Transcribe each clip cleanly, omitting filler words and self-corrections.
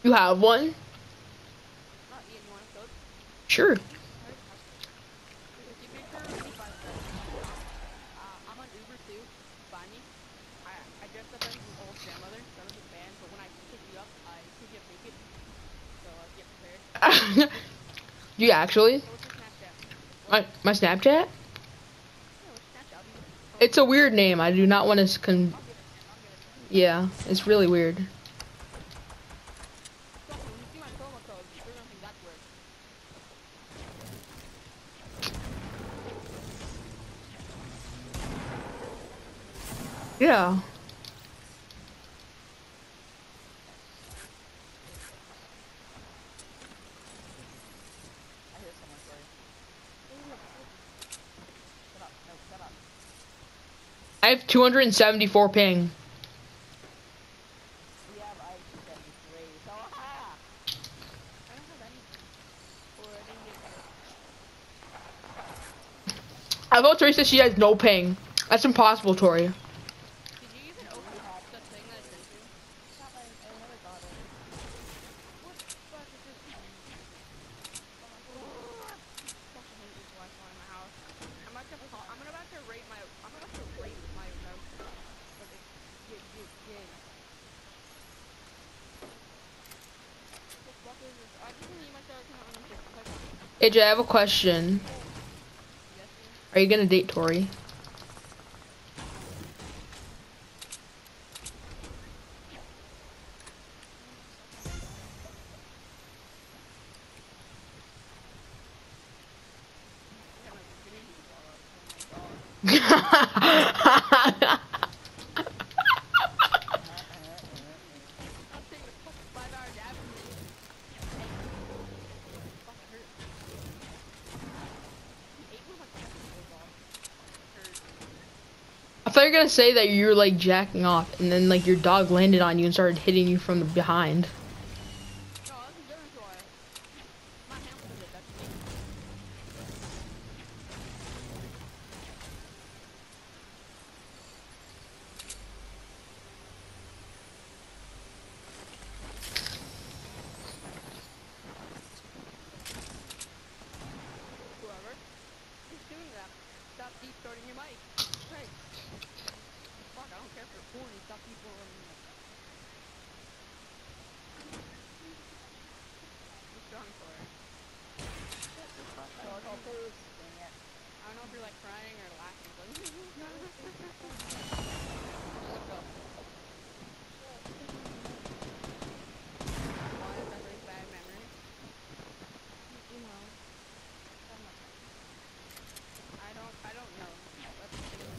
You have one? Not Ian, you want a code? Sure. Alright. If you make sure to buy that. I'm on Uber too. Find me. I dressed up as an old grandmother, so I was a fan, but when I pick you up, I pick you up naked. So get prepared. You actually? So what's your Snapchat? What? My Snapchat? Yeah, what's your Snapchat? I'll be It's a weird name. I do not want to I'll give it to him. I'll give it to him. Yeah, it's really weird. Trust me, when you see my promo code, you're gonna think that's weird. Yeah. I hear someone sorry. Shut up. No, shut up. I have 274 ping. We have I-273, so ha! I don't have anything. Or I didn't get paid. I vote Tori says she has no ping. That's impossible, Tori. Did you even open the thing that I sent you? Stop, I never got it. What the fuck is this? I fucking hate this Wi-Fi in my house. I'm about to rate my mouse. But again. What the fuck is this? I just need myself to not unemployed. AJ, I have a question. Yes, Ian? Are you gonna date Tori? I have my virginities all up. Oh my god. I'm taking a fucking 5-hour nap and hey, fucking hurt. You ate one of my testicles off. Hurt. I thought you were gonna say that you were like jacking off and then like your dog landed on you and started hitting you from the behind. No, that's a different story. My hamster did that to me. Whoever is doing that, stop deep throating your mic. Right. Fuck, I don't care if you're horny. Stop deep throating your mic. What's wrong for it? Shut the fuck up. I don't know if you're like crying or laughing, but let's go. Why is that really bad memory? You know. I don't know. Let's continue.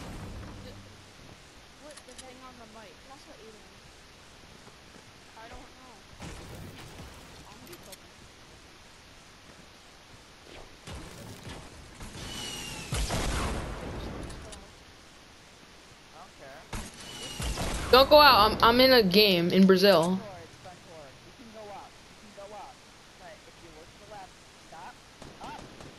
What? The thing on the mic. That's what Aiden. I don't know. I'm gonna be cooking. I don't care. Don't go out. I'm in a game in Brazil. It's front door. You can go up. You can go up. But if you look to the left, stop. Up.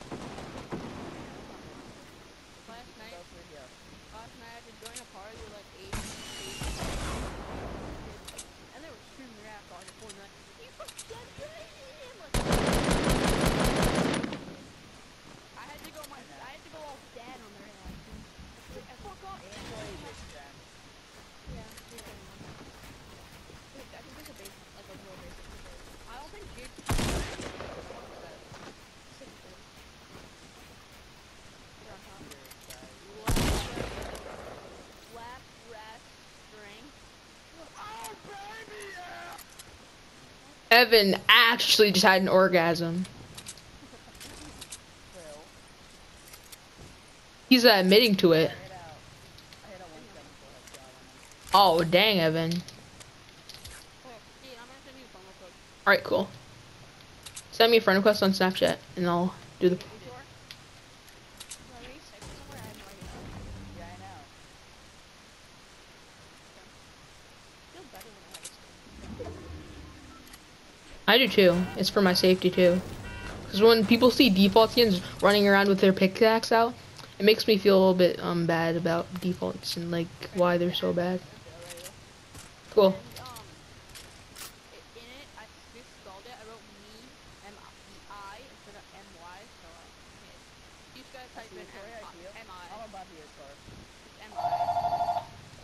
Last night, I had to join a party with like 8 kids. And they were screaming their ass off before like, you fucking dead him! Like, I had to go all dad on their ass. Like, fuck off. Yeah, they can. Wait, I think there's a basement, like a real basement. I don't think Jake. Lap, rest, string. Oh, baby, yeah! Evan actually just had an orgasm. He's admitting to it. Oh, dang, Evan. Alright, cool. Send me a friend request on Snapchat, and I'll do the... I do too. It's for my safety too. Because when people see default skins running around with their pickaxe out, it makes me feel a little bit bad about defaults and like why they're so bad. Cool. In it, I gotta type in M-I. I'm above you, Tor. It's M-I.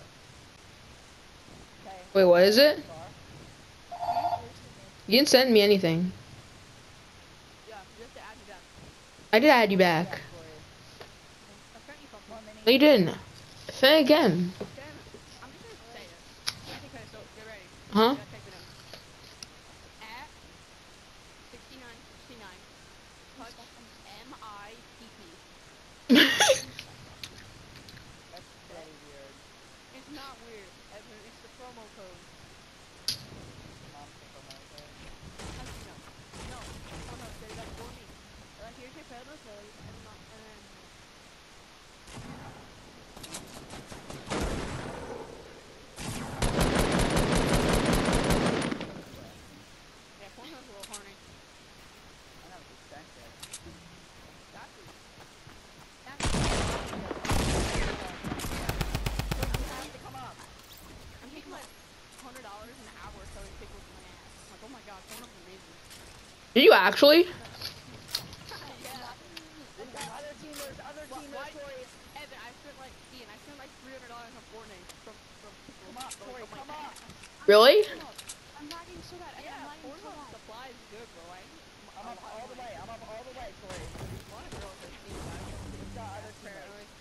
Okay. Wait, what is it? Tor. You didn't send me anything. Yeah, you have to add me back. I did add you back. I sent you something. No, you didn't. Say it again. Damn it. I'm just gonna say it. Okay, so get ready. Huh? You gotta type it in. At 6969. Touch M-I-P-P. That's pretty weird. It's not weird, Evan. It's the promo code. Mom's the promo code. Actually, no. No. Oh, no. Set it up for me. Here's your promo code. And then... Yeah, Pornhub's a little horny. I know it's expensive. Exactly. Come up. I'm taking like $100 an hour so it tickles my ass. I'm like, oh my god, Pornhub's amazing. Did you actually? Yeah. Other teamers, Why? Tori. Evan, I spent like $300 on Fortnite from people. Come up, Tori, going, oh my come up. God. Really? I'm lagging so bad. Yeah, I'm lagging so Pornhub bad. supply is good, bro. I'm up all the way, Tori. A lot of girls are seeing that. We've got other Fair, teamers.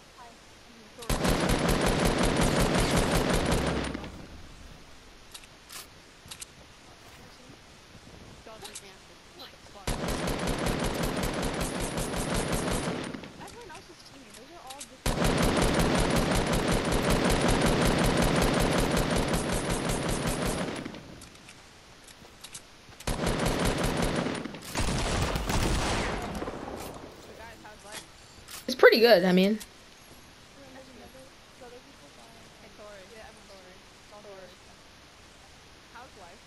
Doesn't answer. Like, fuck. Everyone else is teaming. Those are all different. So guys, how's life? It's pretty good. I mean, Hey, Tori. Yeah, I'm Tori. Tori. How's life?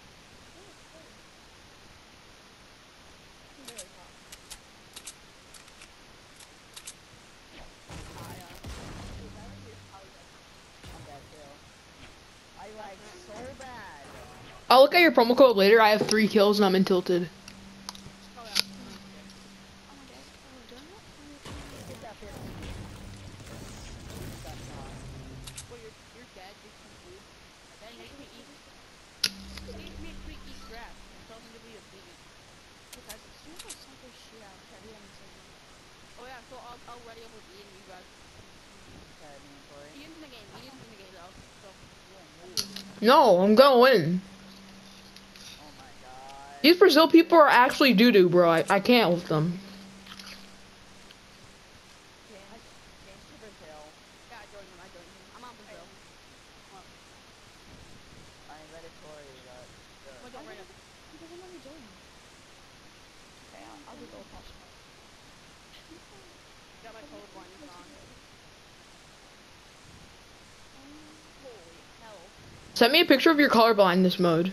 I'm dead too. I like so bad. I'll look at your promo code later. I have 3 kills and I'm in tilted. Oh, yeah. Oh my god. Oh, do I not? Get that 50. That's not. Well, you're dead. You're confused. Then make me eat. Make me eat grass. And tell me to be a vegan. Guys, as soon as I sent this shit out, everyone is saying, Oh yeah, so I'll ready up with Ian, you guys. Okay, me and Tori. Ian's in the game. Ian's in the game though. So No, I'm gonna win. Oh my god. These Brazil people are actually doo-doo, bro. I can't with them. Change to Brazil. yeah, I joined him. I'm on Brazil. I invited Tori, but... I'm gonna right up. he doesn't let me join. Okay, I'll do gold possible. Got my color blindness on. Holy hell. Send me a picture of your colorblindness mode.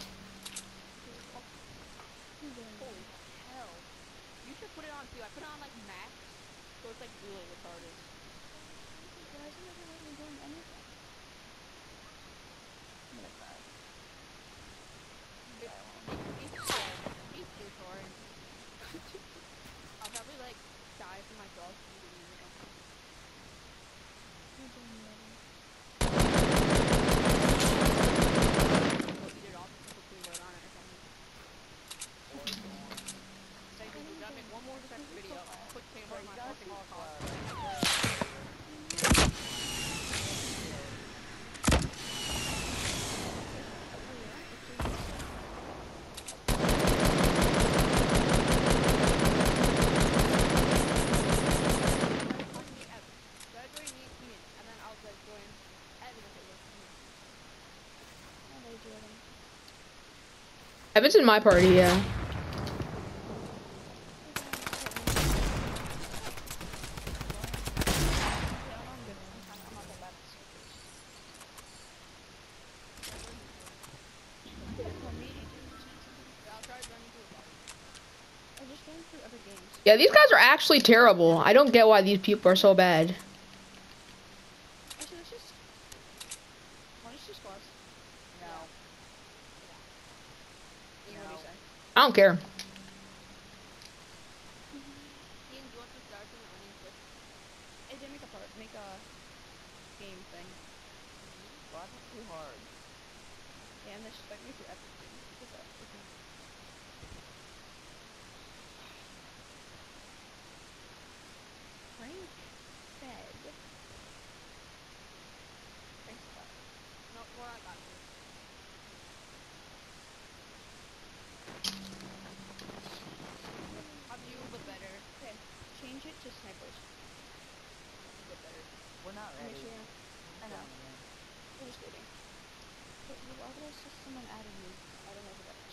Holy hell. You should put it on too. I put it on like max, so it's like really retarded. Why isn't it letting me join anything? I'm gonna cry. He's too sorry. I'll probably like die from my dog eating me or something. Or eat it off and quickly load on it or something. Thank you. We gotta make one more sex video. Put camera on my fucking car. Evan's in my party, yeah. Yeah, these guys are actually terrible. I don't get why these people are so bad. Actually, let's just... Why don't you just squads? No. Ian, what do you say? I don't care. Ian, do you want to start from the onion? too hard. Yeah, and disrespect me for everything. What's up? Okay. Frank said. Frank's cut. No, what I got you. Have you the better? Okay, change it to snipers. The better. We're not Make ready. sure. I know. Down again. We're just waiting. But why would I see someone adding me? I don't know who that is.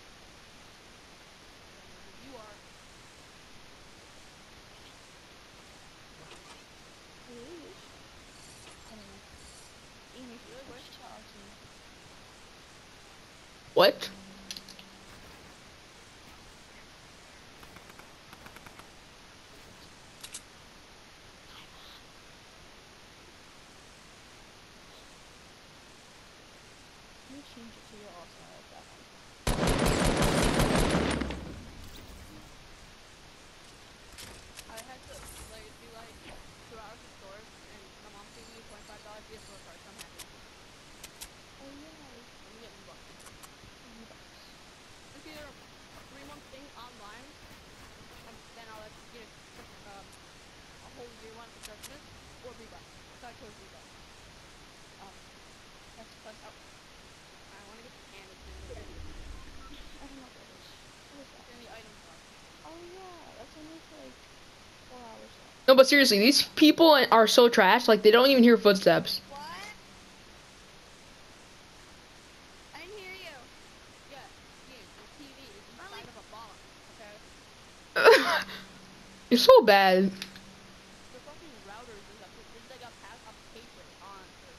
You are. Please. Anyway. Ian, if you Really push wish- to our team. What? Can you change it to your also like that one? I had to like do like 2 hours of stores, and my mom gave me $25 gift card, so I'm happy. Oh yeah. Let me get $1. $20. It's either a 3-month thing online, and then I'll get a whole year one for Christmas, or V-Bucks. So I chose V-Bucks. That's plus. Oh, I want to get the can. It's in the, I don't know what that is. What is that? it's in the item bar. Oh yeah, that's only for like 4 hours left. No, but seriously, these people are so trash. Like, they don't even hear footsteps. What? I didn't hear you. Yeah, Ian, the TV is inside of a box, okay? You're so bad. The fucking routers is up. It's like a pack of paper on it.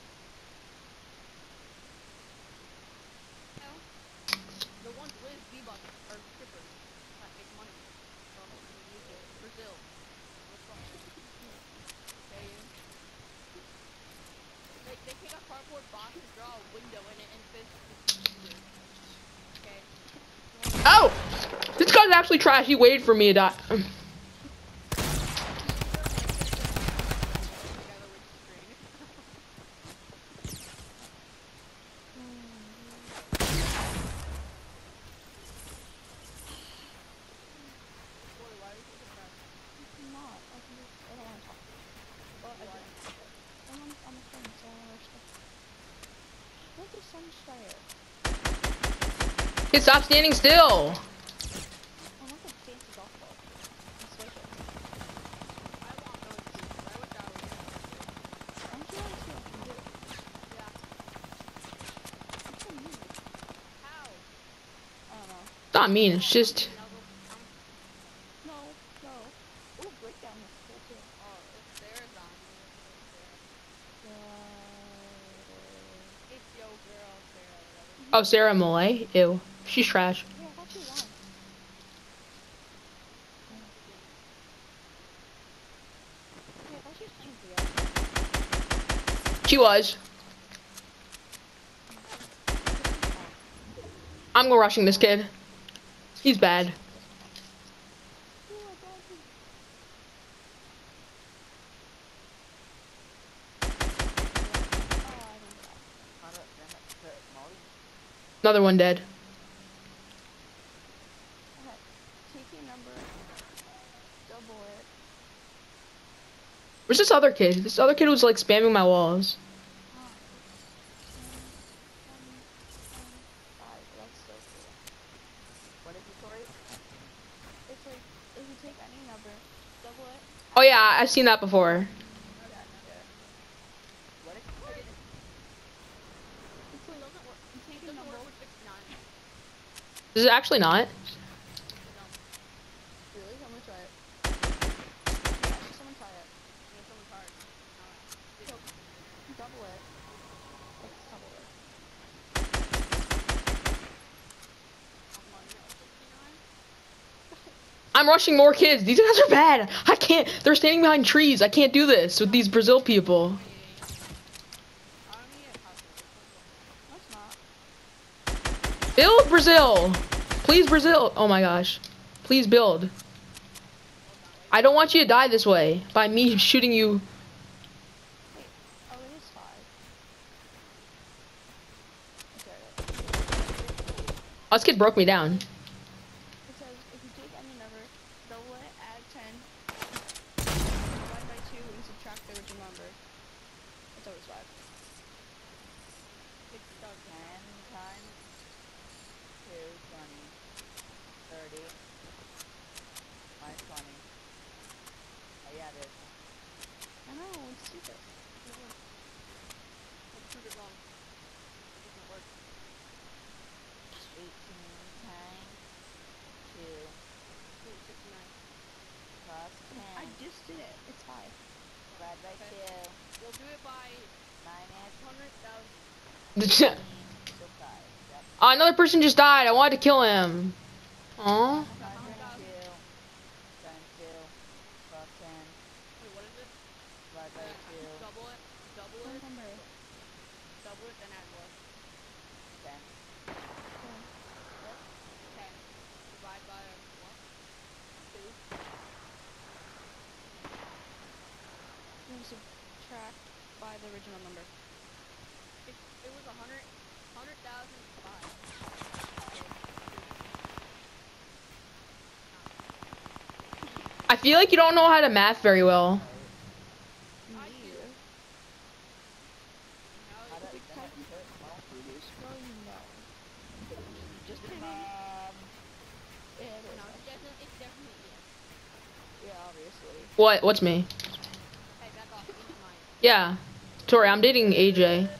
No. The ones with V-Bucks are strippers that make money from music. Brazil. What's up? Okay, Ian? They take a cardboard box and draw a window in it and says it's computer. Okay? Oh! This guy's actually trash. He waited for me to die. Together with the screen. Boy, why are you so depressed? I'm not. I can just. I don't want to talk to you. But I Why? don't. I'm on the phone, so I don't understand. Look at Sunfire. Hey, stop standing still. I want the fancy golf ball. And switch it. I want those too, 'cause I wish I was able to. I'm sure I see what I can do. Yeah. What do you mean? How? I don't know. It's not mean. It's just. Now go. No, no. Ooh, breakdown is cool too. Oh, it's theirs on. It's yo girl, Sarah, whatever. Oh, Sarah Malay? Ew. She's trash. Yeah, I thought she won. Yeah, I thought she was playing for you. She was. I'm go rushing this kid. He's bad. Ooh, I got you. Oh, I don't got it. How do I put Molly? Another one dead. Okay. Take your number. Double it. Where's this other kid? This other kid was like spamming my walls. Oh. 5. That's so cool. What is it, Tori? It's like, if you take any number, double it. Oh yeah, I've seen that before. What is it, Tori? It's like, you take It a doesn't number. work with 69. Is it actually not? No. Really? I'm gonna try it. Yeah, someone try it. You know, someone's hard. So, double it. Let's double it. I'm on 69. I'm rushing more kids. These guys are bad. I can't. They're standing behind trees. I can't do this with these Brazil people. 28. I don't need a calculator. No, it's not. Build Brazil. Please, Brazil. Oh my gosh. Please build. I don't want you to die this way by me shooting you. Wait. Oh, it is 5. Oh, this kid broke me down. It says if you take any number, double it, add 10, divide by 2, and subtract the original number. It's always 5. 6 does 10 times 2, 20, 30, minus 20. Oh yeah, it is. I know, it's stupid. Let's prove it wrong. It doesn't work. 18 times 2 Ooh, 69. plus 10 I just did it. It's 5. divided by Okay. 2 We'll do it by minus 100,000. 15, so 5. Yep. Another person just died. I wanted to kill him. Aw. 102 times 2 plus 10 Wait, what is it? divided by 2, Double it. Double What it. number? Double it, then add what? 10. 10. Divide by what? 2. Then subtract by the original number. It was 100,005. I feel like you don't know how to math very well. I do. Me. Now How it's do like, that hurt? Well, Reduce, well, you know. Just kidding. Yeah, it is. no, it's definitely yes. Yeah, obviously. What? What's me? Hey, back off. This is mine. Yeah. Tori, I'm dating AJ. Yeah, I Corey,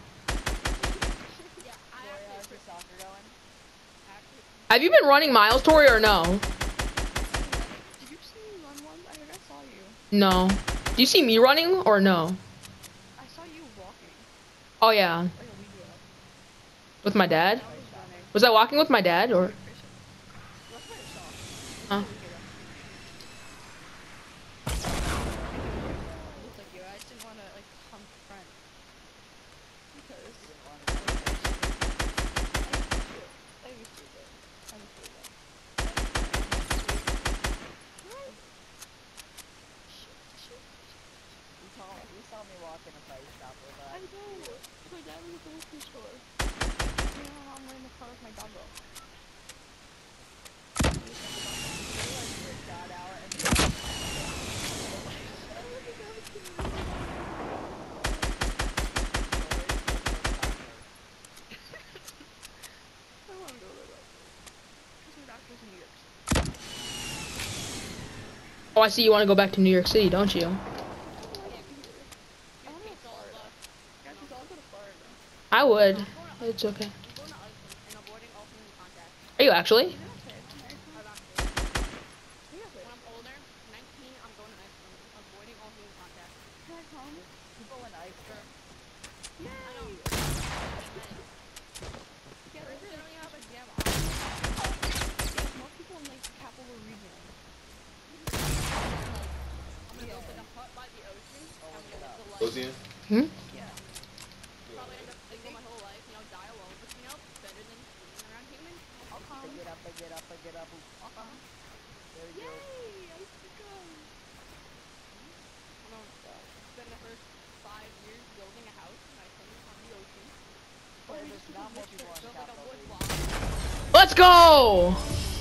actually, how's your soccer going? Have you been running miles, Tori, or no? Did you see me run once? I think I saw you. No. Do you see me running or no? I saw you walking. Oh yeah. Like a video. With my dad? I was running. Was I walking with my dad or? That's what I saw. Huh? Looks like you. I just didn't want to like come front. Because Didn't want to I used to do that. I used to do that. you saw me walk in a fight stop with I us. know. My dad was at the liquor store. Me and my mom were in the car with my dog. Shot out and I want to go there though. Because my doctor's in New York City. Oh, I see you want to go back to New York City, don't you? I want to go to Florida. Guys, we all go to Florida. I would. It's okay. I'm going to Iceland and avoiding all human contact. Are you actually? You don't say it's American. I'm actually. You don't say When I'm older, 19, I'm going to Iceland, avoiding all human contact. Can I come? people in Iceland. Yay! I know. Yeah, They there's don't even have a damn more people in like the capital region. I'm gonna build like a hut by the ocean. Oh, I'm look it gonna up. live the life. Hmm? Yeah. Probably end up single my whole life, die alone, but better than being around humans. I'll come. Pick it up, pick it up, pick it up. I'll come. There you Yay! go. I used to come. I'm gonna spend the first 5 years building a house in Iceland on the ocean. But there's not more people on Build like a Capitol wood Reef. block. Let's go!